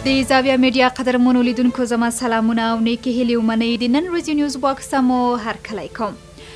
د زاویه میډیا قدرمنو لیدونکو زما سلامونه او نیکې هیلې ومنئ. د نن ورځې نیوز باکس ته مو هرکلی کوم.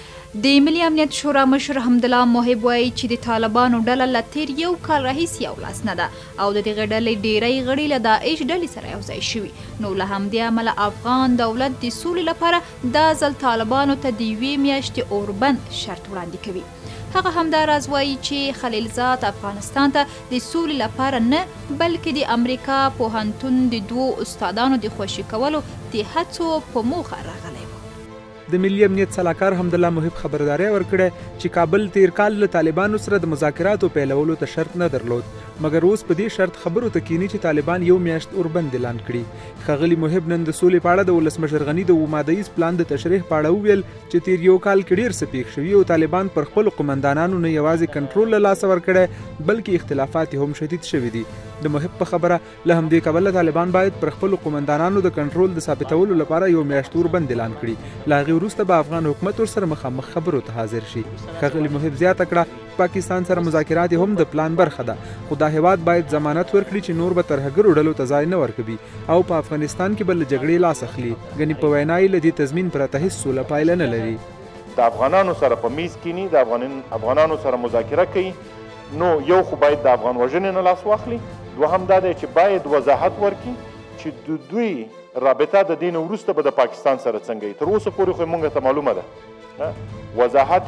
د ملي امنیت شورا مشر حمدالله محب وایي چې د طالبانو ډله له تیر یو کال راهیسې یو لاس نه ده او د دغې ډلې ډیری غړي له داعش ډلې سره یو ځای شوي. نو له همدې امله افغان دولت د سولې لپاره دا ځل طالبانو ته د یوې میاشتې اوربند شرط وړاندې کوي. هغه همداراز وایي چې خلیلزاد افغانستان ته د سولې لپاره نه بلکې د امریکا پوهنتون د دوو استادانو د خوشي کولو د هڅو په موخه راغلی و. د ملي امنیت سلاکار حمدالله محب خبرداری ورکړه چې کابل تیر کال له طالبانو سره د مذاکراتو پیلولو ته شرط نه درلود، مګر اوس په دې شرط خبرو ته کینی چې طالبان یو میاشت اوربند اعلان کړي. ښاغلي محب نن د سولې په اړه د ولسمشر غني د اومادیز پلان د تشریح په اړه وویل چې تیر یو کال کې ډېر څه پیښ شوي او طالبان پر خپلو قمندانانو نه یوازې کنټرول له لاسه ورکړی بلکې اختلافات هم شدید شوي دي. د محب په خبره له همدې کبله طالبان باید پر خپلو قمندانانو د کنټرول د ثابتولو لپاره یو میاشت اوربند اعلان کړي. له هغې وروسته به افغان حکومت ورسره مخامخ خبرو ته حاضر شي. ښاغلي محب زیاته کړه پاکستان سره مذاکرات هم د پلان برخه ده، خو دا هیواد باید ضمانت ورکړي چې نور به ترهګرو ډلو ته ځای نه ورکوي او په افغانستان کې به له جګړې لاس اخلي. ګنې په وینا یې له دې تضمین پرته هېڅ سوله پایله نه لري. د افغانانو سره په میز کینی د افغانانو سره مذاکره کوي، نو یو خو باید د افغان وژنې نه لاس واخلي، دوهم دا دی چې باید وضاحت ورکړي چې د دوی رابطه د دین وروسته به د پاکستان سره څنګه وي. تر اوسه پورې خو موږ ته معلومه ده وضاحت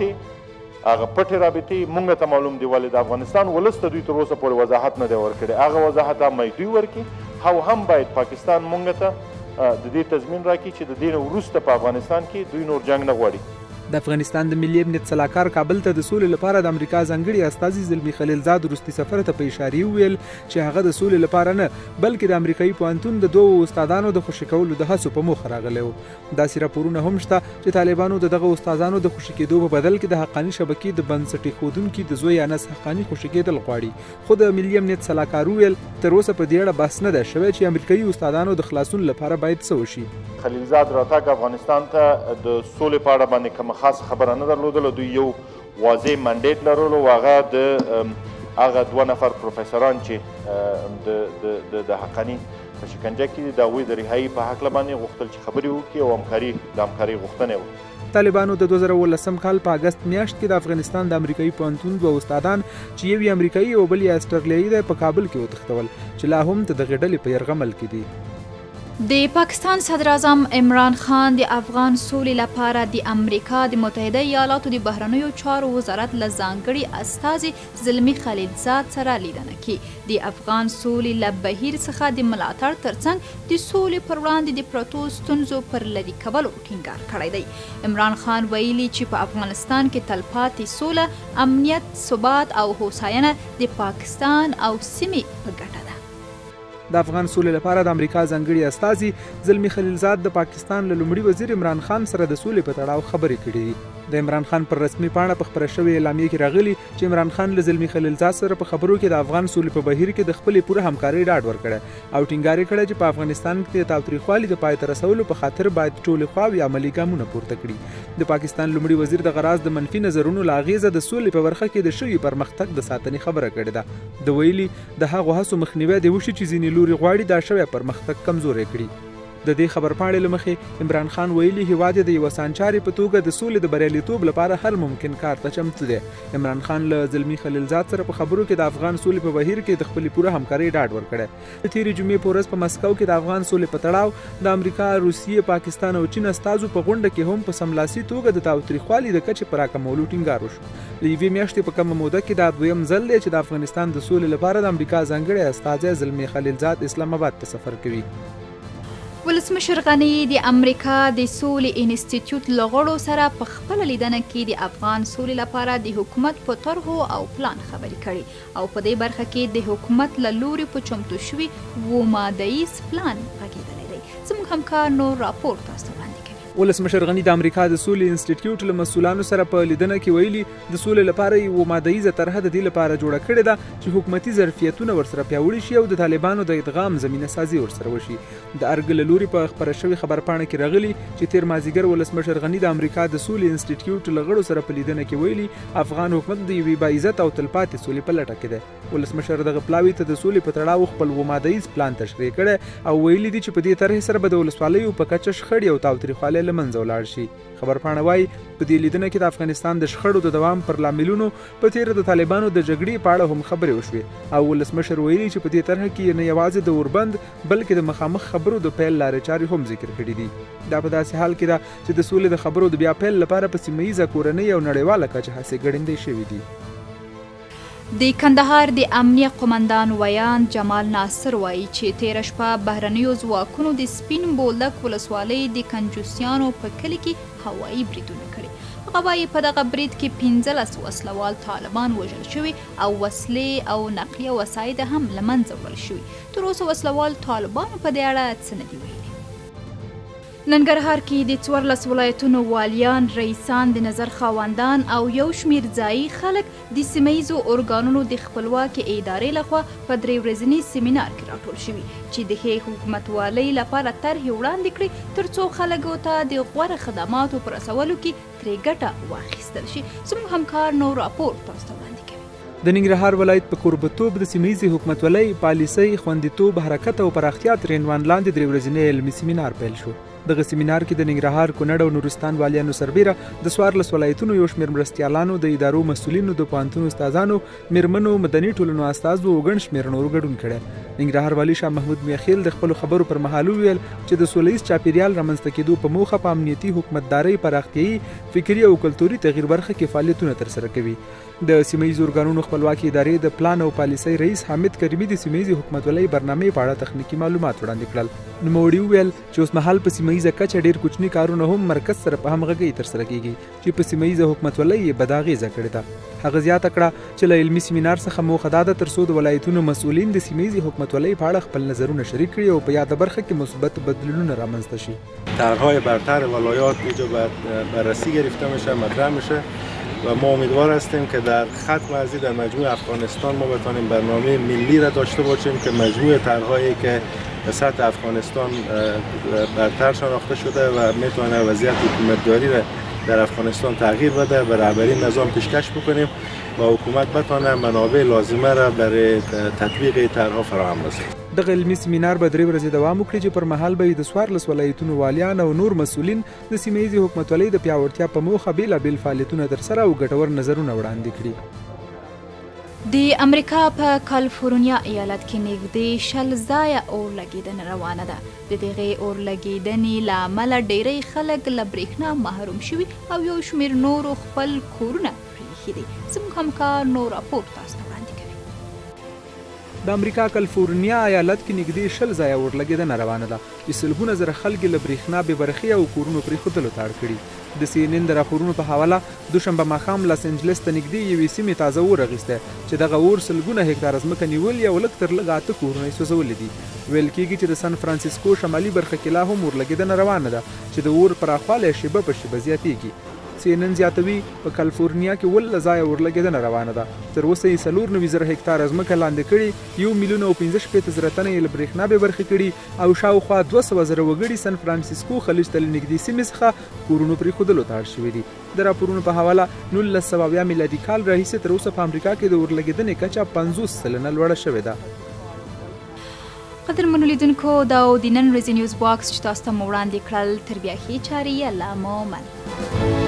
هغه پټې رابطې موږ ته معلوم دي، ولې د افغانستان ولس ته دوی تر اوسه پورې وضاحت نه دی ورکړی. هغه وضاحت هم دوی ورکړي او هم باید پاکستان موږ ته د دې تضمین راکړي چې د دین وروسته په افغانستان کې دوی نور جنګ نه غواړي. د افغانستان د ملي امنیت سلاکار کابل ته د سولې لپاره د امریکا ځانګړي استازي زلمي خلیلزاد وروستي سفر ته په اشارې وویل چې هغه د سولې لپاره نه بلکې د امریکایي پوهنتون د دوو استادانو د خوشي کولو د هڅو په موخه راغلی و. داسې راپورونه هم شته چې طالبانو د دغه استادانو د خوشي کېدو په بدل کې د حقاني شبکې د بنسټ ایښودونکي د زوی انس حقاني خوشي کېدل غواړي. خو د ملي امنیت سلاکار وویل تر اوسه په دې اړه بحث نه ده شوی چې امریکایي استادانو د خلاصون لپاره باید څه وشي. خلیلزاد راتګ افغانستان ته د سولې په اړه باندې کومه خاص خبره نه درلودله. دوی یو واضح منډیټ لرلو، هغه د هغه دوه نفر پروفیسران چې د حقاني په شکنجه کې د هغوی د رهایي په هکله باندې غوښتل چې خبرې وکړي او همکاري غوښتنې وکړي. طالبانو د 2018 کال په اګست میاشت کې د افغانستان د امریکایي پوهنتون دوه استادان چې یو یې امریکایي او بل یې اسټرلیایي دی په کابل کې وتښتول چې لا هم د دغې ډلې په یرغمل کې دي. د پاکستان صدر اعظم عمران خان د افغان سولې لپاره د امریکا د متحده ایالاتو د بهرنیو چارو وزارت له ځانګړي استازي زلمي خلیلزاد سره لیدنه کوي. د افغان سولې له بهیر څخه د ملاتړ ترڅنګ د سولې پر وړاندې د پرتو ستونزو پر لرې کولو ټینګار کړی دی. عمران خان ویلي چې په افغانستان کې تلپاتې سوله، امنیت، ثبات او هوساینه د پاکستان او سیمې په ګټه ده. د افغان سولې لپاره د امریکا ځانګړي استازي زلمي خلیلزاد د پاکستان له لومړي وزیر عمران خان سره د سولې په تړاو خبرې کړې دي. د عمران خان پر رسمي پاڼه په خپره شوې اعلامیه کې راغلي چې عمران خان له زلمي خلیلزاد سره په خبرو کې د افغان سولې په بهیر کې د خپلې پوره همکارۍ ډاډ ورکړی او ټینګار یې کړی چې په افغانستان کې د تاوتریخوالي د پای ته رسولو په خاطر باید ټولې خواوې عملي ګامونه پورته کړي. د پاکستان لومړي وزیر د غراض د منفي نظرونو له اغېزه د سولې په برخه کې د شوي پرمختګ د ساتنې خبره کړې ده. د ویلي د هغو هڅو مخنیوی دې وشي چې ځینې لوري غواړي دا شوی پرمختګ کمزوری کړي. د دې خبرپاڼې له مخې عمران خان ویلي هیواد د یوه سانچارې په توګه د سولې د بریالیتوب لپاره هر ممکن کار ته چمتو دی. عمران خان له زلمي خلیلزاد سره په خبرو کې د افغان سولې په بهیر کې د خپلې پوره همکارۍ ډاډ ورکړی. د تېرې جمعې په ورځ په مسکو کې د افغان سولې په تړاو د امریکا، روسیې، پاکستان او چین استازو په غونډه کې هم په سملاسي توګه د تاوتریخوالي د کچې په راکمولو ټینګار وشو. له یوې میاشتې په کمه موده کې دا دویم ځل دی چې د افغانستان د سولې لپاره د امریکا ځانګړی استازی زلمي خلیلزاد اسلام آباد ته سفر کوي. ولسمشر غني د امریکا د سولې انسټیټیوټ له غړو سره په خپله لیدنه کې د افغان سولې لپاره د حکومت په طرحو او پلان خبرې کړي او په دې برخه کې د حکومت له لوري په چمتو شوي 2 مادهیز پلان غږېدلی دی. زموږ همکار نور راپور تاسو ته وړاندې کوي. ولسمشر غني د امریکا د سولې انسټیټیوټ له مسؤلانو سره په لیدنه کې ویلي د سولې لپاره یوه مادهیزه طرحه د دې لپاره جوړه کړې ده چې حکومتي ظرفیتونه ورسره پیاوړي شي او د طالبانو د ادغام زمینه سازي ورسره وشي. د ارګ له لوري په خپره شوې خبرپاڼه کې راغلي چې تیر مازدیګر ولسمشر غني د امریکا د سولې انسټیټیوټ له غړو سره په لیدنه کې ویلي افغان حکومت د یوې باعزت او تلپاتې سولې په لټه کې ده. ولسمشر دغه پلاوي ته د سولې په تړاو خپل اووه مادهیز پلان تشریح کړی او ویلي دي چې په دې طرحې سره به د ولسوالیو په کچه شخړې او تاوتریخوالی له منځه ولاړ شي. خبرپاڼه وایي په دې لیدنه کې د افغانستان د شخړو د دوام پر لاملونو په تیره د طالبانو د جګړې په اړه هم خبرې وشوې او ولسمشر ویلي چې په دې طرحه کې نه یوازې د اوربند بلکې د مخامخ خبرو د پیل لارې چارې هم ذکر کړي دي. دا په داسې حال کې ده چې د سولې د خبرو د بیا پیل لپاره په سیمه ییزه کورنۍ او نړیواله کچه هڅې ګړندۍ شوي دي. د کندهار د امنیه قمندان ویان جمال ناصر وایي چې تیره شپه بهرنیو ځواکونو د سپین بولدک ولسوالۍ د کنجوسیانو په کلي کې هوایي بریدونه کړي. هغه وایي په دغه برید کې 15 وسلوال طالبان وژل شوي او وسلې او نقلیه وسایط هم له منځه وړل شوي. تر اوسه وسلوال طالبانو په دې اړه څه نه دي ویلي. ننګرهار کې د 14 ولایتونو والیان، رئیسان، د نظر خاوندان او یو شمیر ځایي خلک د سیمه ییزو ارګانونو د خپلواکې ادارې لخوا په 3 ورځني سیمینار کې راټول شوي چې د ښې حکومتوالۍ لپاره طرحې وړاندې کړي تر څو خلکو ته د غوره خدماتو په رسولو کې ترې ګټه واخیستل شي. زموږ همکار نو راپور تاسو ته وړاندې کوي. د ننګرهار ولایت په کوربتوب د سیمه ییزې حکومتولۍ، پالیسۍ، خوندیتوب، حرکت او پراختیا تر عنوان لاندې 3 ورځنی علمي سیمینار پیل شو. دغه سیمینار کې د ننګرهار، کونړ او نورستان والیانو سربیره د 14 ولایتونو یو شمېر مرستیالانو، د ادارو مسؤلینو، د پوهنتون استادانو، میرمنو، مدني ټولنو استازو او ګڼ شمېر نورو ګډون کړی. ننګرهار والي شاه محمود میخیل د خپلو خبرو پر مهال وویل چې د سوله ییز چاپیریال رامنځته کېدو په موخه په امنیتي حکومتدارۍ، پراختیایي، فکري او کلتوري تغییر برخه کې فعالیتونه ترسره کوي. د سیمه ییزو ارګانونو خپلواکي ادارې د پلان او پالیسۍ رئیس حامد کریمي د سیمه ییزې حکومتولۍ برنامې په اړه تخنیکي معلومات وړاندې کړل. نوموړي وویل چې اوس مهال په سیمه ییزه کچه ډېر کوچني کارونه هم مرکز سره په همغږۍ ترسره کیږي چې په سیمه ییزه حکومتولۍ یې بد اغېزه کړې ده. هغه زیاته کړه چې له علمي سیمینار څخه موخه دا ده تر څو د ولایتونو مسؤلین د سیمه ییزې حکومتولۍ په اړه خپل نظرونه شریک کړي او په یاده برخه کې مثبت بدلونونه رامنځته شي. طرح‌های برتر ولایات اینجا بررسی گرفته میشه، مطرح میشه و ما امیدوار هستیم که در ختم ارضی در مجموع افغانستان ما بتوانیم برنامه ملی را داشته باشیم که مجموع طرح‌هایی که به سطح افغانستان برتر شناخته شده و میتونه وضعیت حکومتداری را در افغانستان تغییر بده، به رهبری نظام پیشکش بکنیم و حکومت بتونه منابع لازمه را برای تطبیق طرح‌ها فراهم بسازد. دغه علمي سیمینار به 3 ورځې دوام وکړي چې پر مهال به د 14 ولایتونو والیان او نور مسؤلین د سیمه ییزې حکومتولۍ د پیاوړتیا په موخه بیلابیل فعالیتونه ترسره او ګټور نظرونه وړاندې کړي. د امریکا په کالیفورنیا ایالت کې نږدې 10 ځایه اور لګېدنه روانه ده. د دغې اور لګېدنې له امله ډیری خلک له برېښنا محروم شوي او یو شمېر نورو خپل کورونه پرېښي دي. زموږ همکار نو راپور تاسو ته وړاندې کوي. د امریکا کالیفورنیا ایالت کې نږدې 10 ځایه اور لګېدنه روانه ده چې سلګونه زره خلک له برېښنا بې برخې او کورونو پرېښودلو ته اړ کړي. د CNN د راپورونو په حواله دوشنبه ماښام لاس انجلس ته نږدې یوې سیمې تازه اور اخیستی چې دغه اور سلګونه هکتاره ځمکه نیولې او لږ تر لږه 8 کورونه یې سوځولي دي. ویل کېږي چې د سان فرانسیسکو شمالي برخه کې لا هم اور لګېدنه روانه ده چې د اور پراخوالی شیبه په شیبه زیاتېږي. CNN زیاتوي په کالیفورنیا کې 17 ځایه اور لګېدنه روانه ده. تر اوسه یې 94,000 هکتاره ځمکه لاندې کړي، 1,65,000 تنه یې له برېښنا بې برخې کړي او شاوخوا 200,000 وګړي سان فرانسیسکو خلیج ته له نږدې سیمې څخه کورونو پرېښودلو ته اړ شوي دي. د راپورونو په حواله 1970 میلادي کال راهیسې تر اوسه په امریکا کې د اور لګېدنې کچه 50% لوړه شوې ده. قدرمنو لیدونکو دا د نن ورځې نیوز باکس چې تاسو ته مو وړاندې کړل تر بیا ښې چارې الله مو من.